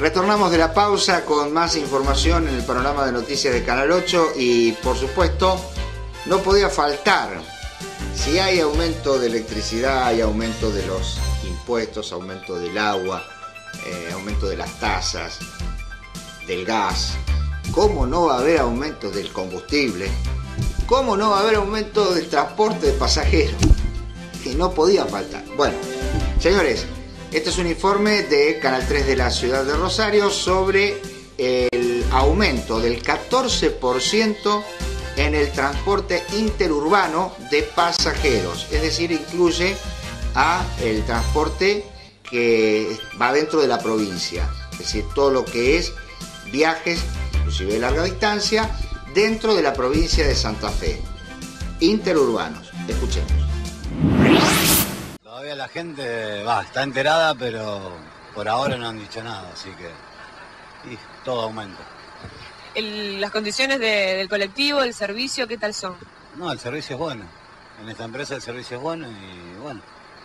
Retornamos de la pausa con más información en el panorama de noticias de Canal 8 y, por supuesto, no podía faltar. Si hay aumento de electricidad, hay aumento de los impuestos, aumento del agua, aumento de las tasas, del gas. ¿Cómo no va a haber aumento del combustible? ¿Cómo no va a haber aumento del transporte de pasajeros? Que no podía faltar. Bueno, señores, este es un informe de Canal 3 de la ciudad de Rosario sobre el aumento del 14% en el transporte interurbano de pasajeros. Es decir, incluye a el transporte que va dentro de la provincia. Es decir, todo lo que es viajes, inclusive de larga distancia, dentro de la provincia de Santa Fe. Interurbanos. Escuchemos. Todavía la gente está enterada, pero por ahora no han dicho nada, así que todo aumenta. Las condiciones del colectivo, el servicio, ¿qué tal son? No, el servicio es bueno. En esta empresa el servicio es bueno y bueno.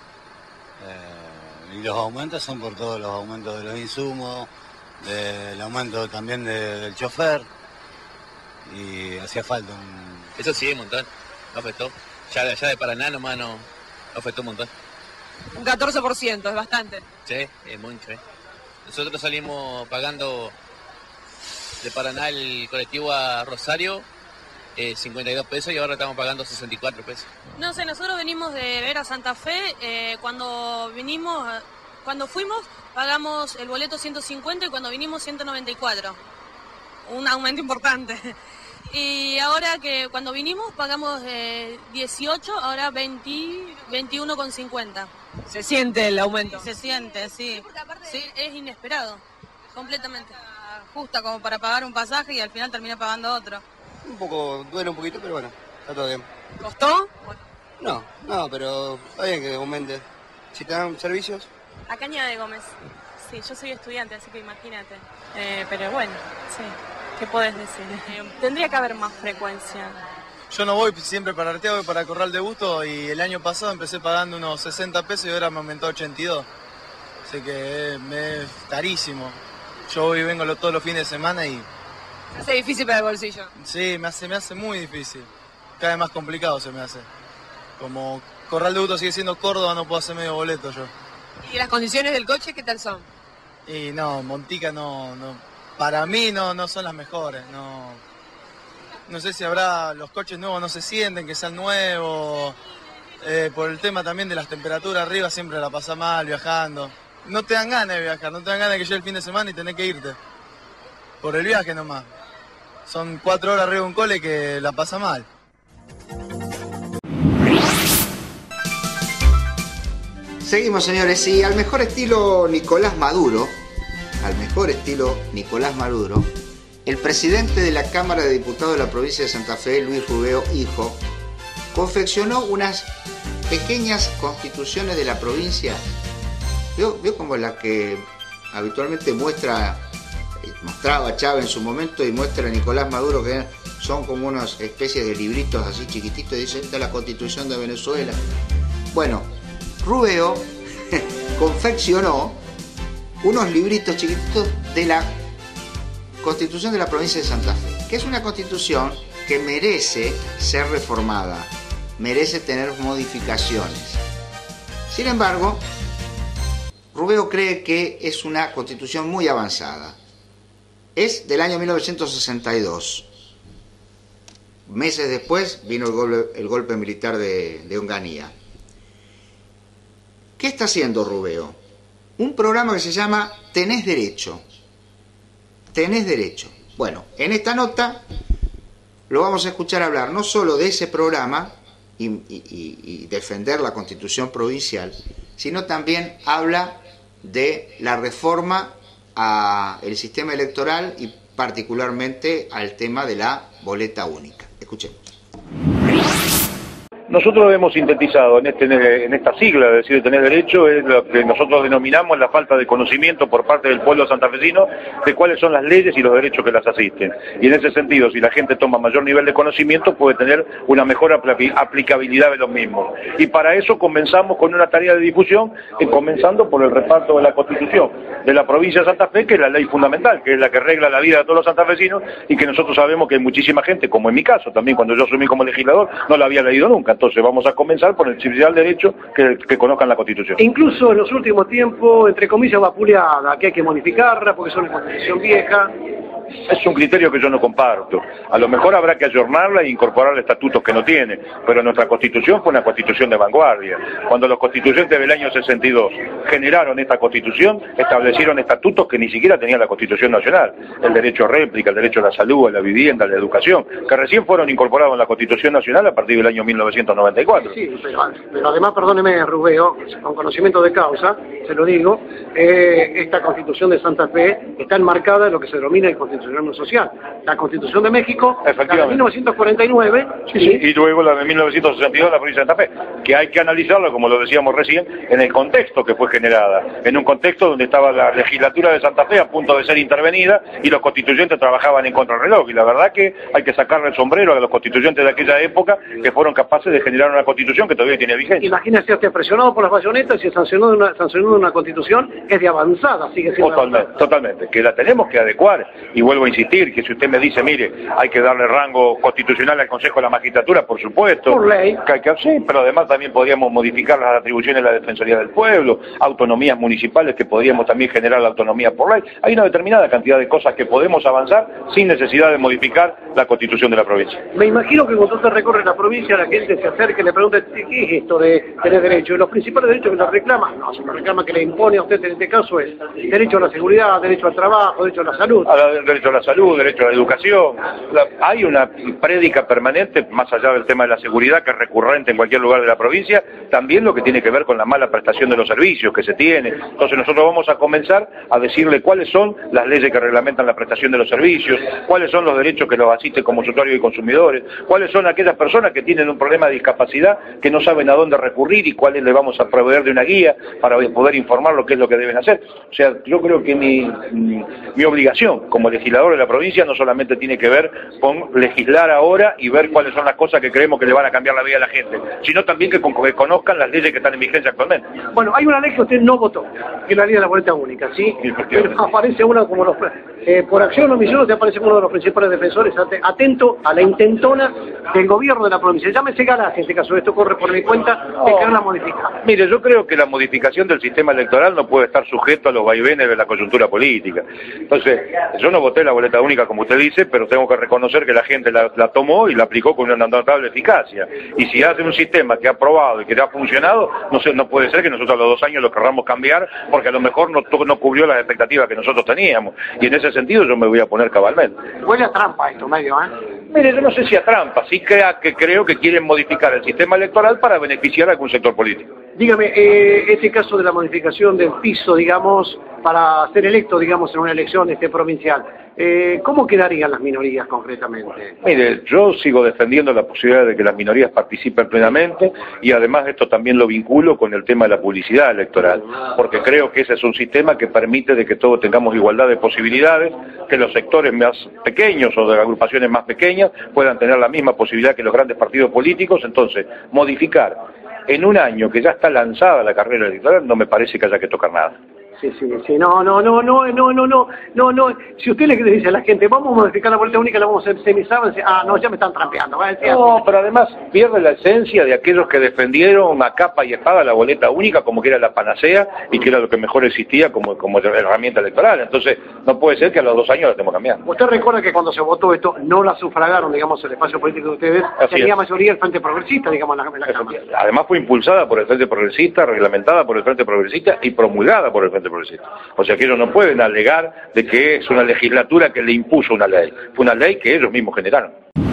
Y los aumentos son por todos los aumentos de los insumos, del aumento también del chofer. Y hacía falta un... Eso sí, un montón. Afectó. Ya de allá de Paraná nomás no afectó un montón. Un 14%, es bastante. Sí, es mucho. Nosotros salimos pagando de Paraná el colectivo a Rosario 52 pesos y ahora estamos pagando 64 pesos. No sé, nosotros venimos de ver a Santa Fe. Cuando fuimos pagamos el boleto 150 y cuando vinimos 194. Un aumento importante. Y ahora que cuando vinimos pagamos 18, ahora 21,50. ¿Se siente el aumento? Se siente, sí. Porque aparte sí, es inesperado, completamente. Justa como para pagar un pasaje y al final termina pagando otro. Un poco, duele un poquito, pero bueno, está todo bien. ¿Costó? No, pero está bien que aumente. Si te dan servicios. A Caña de Gómez. Sí, yo soy estudiante, así que imagínate. Pero bueno, sí. ¿Qué podés decir? Tendría que haber más frecuencia. Yo no voy siempre para Arteaga, voy para Corral de Busto y el año pasado empecé pagando unos 60 pesos y ahora me aumentó a 82. Así que es carísimo. Yo voy y vengo todos los fines de semana y... ¿Se hace difícil para el bolsillo? Sí, me hace muy difícil. Cada vez más complicado se me hace. Como Corral de Busto sigue siendo Córdoba, no puedo hacer medio boleto yo. ¿Y las condiciones del coche qué tal son? Y no, Montica no para mí no son las mejores. No sé si habrá, los coches nuevos no se sienten, que sean nuevos. Por el tema también de las temperaturas arriba siempre la pasa mal viajando. No te dan ganas de viajar, no te dan ganas de que llegue el fin de semana y tenés que irte. Por el viaje nomás. Son 4 horas arriba de un cole que la pasa mal. Seguimos, señores, y al mejor estilo Nicolás Maduro, el presidente de la Cámara de Diputados de la provincia de Santa Fe, Luis Rubeo, hijo, confeccionó unas pequeñas constituciones de la provincia. ¿Vio como la que habitualmente mostraba Chávez en su momento y muestra a Nicolás Maduro, que son como unas especies de libritos así chiquititos y dice, esta es la Constitución de Venezuela? Bueno, Rubeo confeccionó unos libritos chiquititos de la Constitución de la provincia de Santa Fe, que es una constitución que merece ser reformada, merece tener modificaciones. Sin embargo, Rubeo cree que es una constitución muy avanzada. Es del año 1962. Meses después vino el golpe militar de Onganía. ¿Qué está haciendo Rubeo? Un programa que se llama Tenés Derecho. Tenés Derecho. Bueno, en esta nota lo vamos a escuchar hablar no solo de ese programa y defender la Constitución provincial, sino también habla de la reforma al sistema electoral y particularmente al tema de la boleta única. Escuchemos. Nosotros hemos sintetizado en esta sigla de decir tener derecho, es lo que nosotros denominamos la falta de conocimiento por parte del pueblo santafesino de cuáles son las leyes y los derechos que las asisten. Y en ese sentido, si la gente toma mayor nivel de conocimiento, puede tener una mejor aplicabilidad de los mismos. Y para eso comenzamos con una tarea de difusión, comenzando por el reparto de la Constitución de la provincia de Santa Fe, que es la ley fundamental, que es la que regla la vida de todos los santafesinos, y que nosotros sabemos que hay muchísima gente, como en mi caso, también cuando yo asumí como legislador, no la había leído nunca. Entonces vamos a comenzar por el principal derecho que conozcan la Constitución. Incluso en los últimos tiempos, entre comillas, vapuleada, que hay que modificarla porque es una Constitución vieja. Es un criterio que yo no comparto. A lo mejor habrá que ayornarla e incorporarle estatutos que no tiene, pero nuestra Constitución fue una Constitución de vanguardia. Cuando los constituyentes del año 62 generaron esta Constitución, establecieron estatutos que ni siquiera tenía la Constitución Nacional. El derecho a réplica, el derecho a la salud, a la vivienda, a la educación, que recién fueron incorporados en la Constitución Nacional a partir del año 1994. Sí, pero además, perdóneme, Rubeo, con conocimiento de causa, se lo digo, esta Constitución de Santa Fe está enmarcada en lo que se denomina el constitucionalismo social. La Constitución de México, la de 1949, y luego la de 1962, la provincia de Santa Fe, que hay que analizarlo, como lo decíamos recién, en el contexto que fue generada, en un contexto donde estaba la legislatura de Santa Fe a punto de ser intervenida y los constituyentes trabajaban en contrarreloj, y la verdad que hay que sacarle el sombrero a los constituyentes de aquella época que fueron capaces de generar una Constitución que todavía tiene vigencia. Imagínese usted presionado por las bayonetas y sancionando una Constitución que es de avanzada, sigue siendo totalmente, que la tenemos que adecuar. Y vuelvo a insistir, que si usted me dice, mire, hay que darle rango constitucional al Consejo de la Magistratura, por supuesto. Por ley. Sí, pero además también podríamos modificar las atribuciones de la Defensoría del Pueblo, autonomías municipales que podríamos también generar la autonomía por ley. Hay una determinada cantidad de cosas que podemos avanzar sin necesidad de modificar la Constitución de la provincia. Me imagino que cuando usted recorre la provincia, la gente se acerca y le pregunta, ¿qué es esto de tener derecho? Y los principales derechos que le reclaman, no, se me reclama que le impone a usted en este caso es derecho a la seguridad, derecho al trabajo, derecho a la salud. Derecho a la salud, derecho a la educación. Hay una prédica permanente, más allá del tema de la seguridad, que es recurrente en cualquier lugar de la provincia, también lo que tiene que ver con la mala prestación de los servicios que se tiene. Entonces nosotros vamos a comenzar a decirle cuáles son las leyes que reglamentan la prestación de los servicios, cuáles son los derechos que los asisten como usuarios y consumidores, cuáles son aquellas personas que tienen un problema de discapacidad, que no saben a dónde recurrir y cuáles le vamos a proveer de una guía para poder informar lo que es lo que deben hacer. O sea, yo creo que mi obligación como legislador de la provincia no solamente tiene que ver con legislar ahora y ver cuáles son las cosas que creemos que le van a cambiar la vida a la gente, sino también que conozcan las leyes que están en vigencia actualmente. Bueno, hay una ley que usted no votó, que es la ley de la boleta única, ¿sí? Aparece uno como por acción o omisión, usted aparece como uno de los principales defensores, atento a la intentona del gobierno de la provincia. Llámese Galacia, en este caso, esto corre por mi cuenta, de que no la modifica. Mire, yo creo que la modificación del sistema electoral no puede estar sujeto a los vaivenes de la coyuntura política. Entonces, yo no voté la boleta única, como usted dice, pero tengo que reconocer que la gente la tomó y la aplicó con una notable eficacia. Y si hace un sistema que ha probado y que ha funcionado, no puede ser que nosotros a los 2 años lo querramos cambiar, porque a lo mejor no cubrió las expectativas que nosotros teníamos. Y en ese sentido yo me voy a poner cabalmente. Huele a trampa esto, medio, ¿eh? Mire, yo no sé si a trampa, sí creo que quieren modificar el sistema electoral para beneficiar a algún sector político. Dígame, este caso de la modificación del piso, digamos, para ser electo, digamos, en una elección provincial, ¿cómo quedarían las minorías concretamente? Mire, yo sigo defendiendo la posibilidad de que las minorías participen plenamente y además esto también lo vinculo con el tema de la publicidad electoral, porque creo que ese es un sistema que permite de que todos tengamos igualdad de posibilidades, que los sectores más pequeños o de agrupaciones más pequeñas puedan tener la misma posibilidad que los grandes partidos políticos. Entonces, modificar en un año que ya está lanzada la carrera electoral no me parece que haya que tocar nada. Sí, no. Si usted le dice a la gente, vamos a modificar la boleta única, la vamos a hacer semisábana, no, ya me están trampeando. No, pero además pierde la esencia de aquellos que defendieron a capa y espada la boleta única como que era la panacea y que era lo que mejor existía como herramienta electoral. Entonces, no puede ser que a los 2 años la estemos cambiando. Usted recuerda que cuando se votó esto, no la sufragaron, digamos, el espacio político de ustedes, tenía mayoría el Frente Progresista, digamos, en la Cámara. Además fue impulsada por el Frente Progresista, reglamentada por el Frente Progresista y promulgada por el Frente Progresista. O sea que ellos no pueden alegar de que es una legislatura que le impuso una ley. Fue una ley que ellos mismos generaron.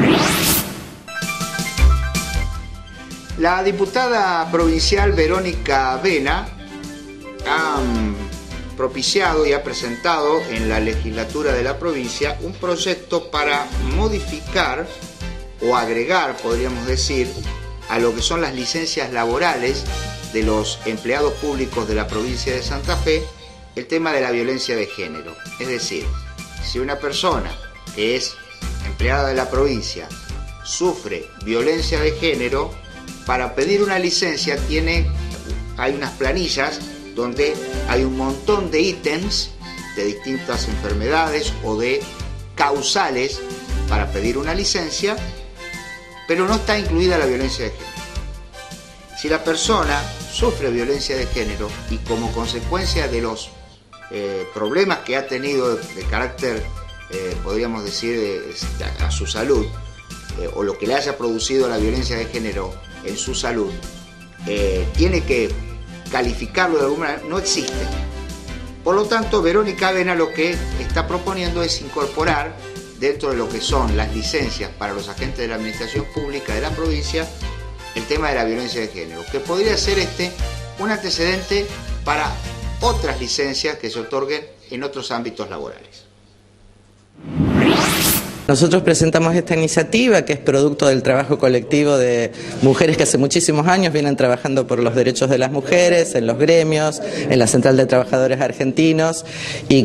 La diputada provincial Verónica Avena ha propiciado y ha presentado en la legislatura de la provincia un proyecto para modificar o agregar, podríamos decir, a lo que son las licencias laborales de los empleados públicos de la provincia de Santa Fe el tema de la violencia de género. Es decir, si una persona que es empleada de la provincia sufre violencia de género, para pedir una licencia hay unas planillas donde hay un montón de ítems de distintas enfermedades o de causales para pedir una licencia, pero no está incluida la violencia de género. Si la persona sufre violencia de género y como consecuencia de los problemas que ha tenido de carácter, podríamos decir, a su salud, o lo que le haya producido la violencia de género en su salud, tiene que calificarlo de alguna manera, no existe. Por lo tanto, Verónica Avena lo que está proponiendo es incorporar dentro de lo que son las licencias para los agentes de la administración pública de la provincia el tema de la violencia de género, que podría ser un antecedente para otras licencias que se otorguen en otros ámbitos laborales. Nosotros presentamos esta iniciativa que es producto del trabajo colectivo de mujeres que hace muchísimos años vienen trabajando por los derechos de las mujeres, en los gremios, en la Central de Trabajadores Argentinos, y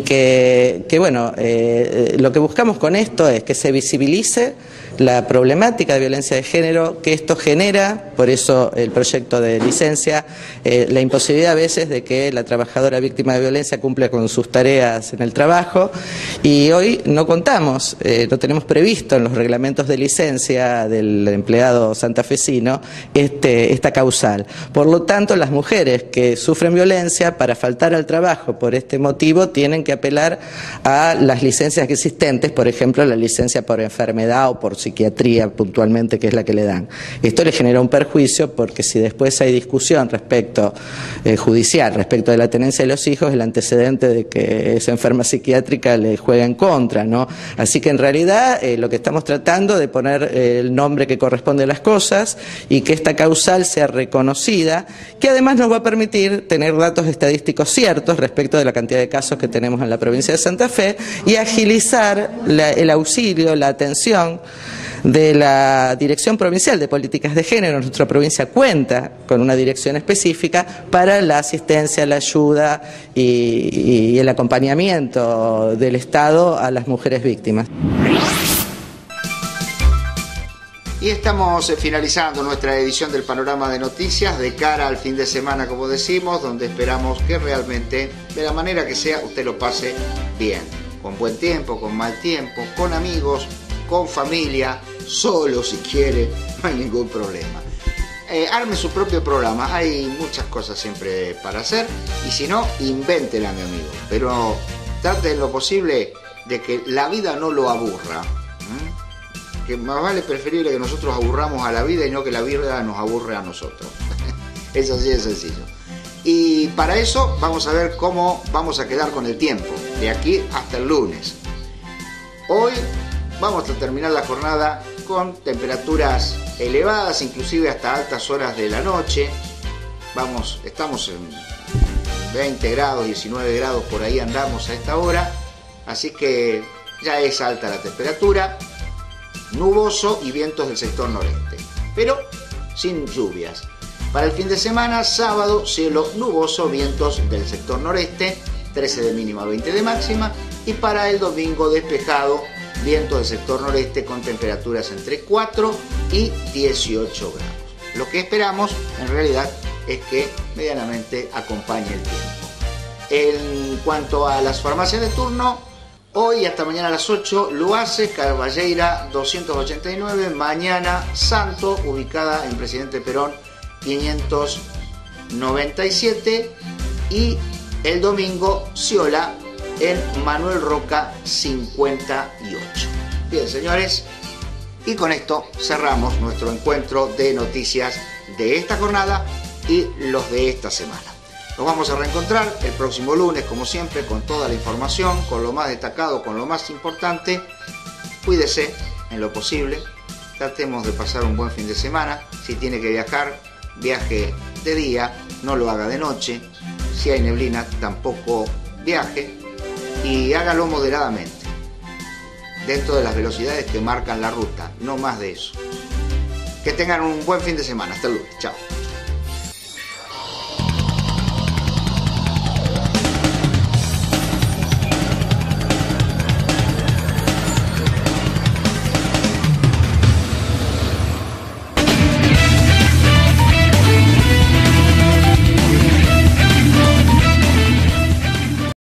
lo que buscamos con esto es que se visibilice la problemática de violencia de género que esto genera, por eso el proyecto de licencia, la imposibilidad a veces de que la trabajadora víctima de violencia cumpla con sus tareas en el trabajo, y hoy no contamos, no tenemos previsto en los reglamentos de licencia del empleado santafesino esta causal. Por lo tanto, las mujeres que sufren violencia, para faltar al trabajo por este motivo, tienen que apelar a las licencias existentes, por ejemplo, la licencia por enfermedad o por psiquiatría puntualmente, que es la que le dan. Esto le genera un perjuicio porque si después hay discusión judicial respecto de la tenencia de los hijos, el antecedente de que esa enferma psiquiátrica le juega en contra, ¿no? Así que en realidad lo que estamos tratando de poner el nombre que corresponde a las cosas y que esta causal sea reconocida, que además nos va a permitir tener datos estadísticos ciertos respecto de la cantidad de casos que tenemos en la provincia de Santa Fe y agilizar el auxilio, la atención de la Dirección Provincial de Políticas de Género. Nuestra provincia cuenta con una dirección específica para la asistencia, la ayuda y el acompañamiento del Estado a las mujeres víctimas. Y estamos finalizando nuestra edición del Panorama de Noticias de cara al fin de semana, como decimos, donde esperamos que realmente, de la manera que sea, usted lo pase bien, con buen tiempo, con mal tiempo, con amigos, con familia, solo si quiere, no hay ningún problema. Arme su propio programa, hay muchas cosas siempre para hacer, y si no, invéntela, mi amigo, pero trate en lo posible de que la vida no lo aburra, que más vale preferible que nosotros aburramos a la vida y no que la vida nos aburre a nosotros. Es así de sencillo. Y para eso vamos a ver cómo vamos a quedar con el tiempo, de aquí hasta el lunes. Hoy vamos a terminar la jornada con temperaturas elevadas, inclusive hasta altas horas de la noche. Estamos en 20 grados, 19 grados, por ahí andamos a esta hora, así que ya es alta la temperatura, nuboso y vientos del sector noreste, pero sin lluvias. Para el fin de semana, sábado, cielo nuboso, vientos del sector noreste, 13 de mínima, 20 de máxima, y para el domingo despejado, viento del sector noreste con temperaturas entre 4 y 18 grados. Lo que esperamos en realidad es que medianamente acompañe el tiempo. En cuanto a las farmacias de turno, hoy hasta mañana a las 8, Luace, Carballeira 289, mañana Santo, ubicada en Presidente Perón 597, y el domingo Ciola en Manuel Roca 58. Bien, señores, y con esto cerramos nuestro encuentro de noticias de esta jornada y los de esta semana. Nos vamos a reencontrar el próximo lunes, como siempre, con toda la información, con lo más destacado, con lo más importante. Cuídese en lo posible, tratemos de pasar un buen fin de semana. Si tiene que viajar, viaje de día, no lo haga de noche. Si hay neblina, tampoco viaje, y hágalo moderadamente, dentro de las velocidades que marcan la ruta, no más de eso. Que tengan un buen fin de semana. Hasta luego. Chao.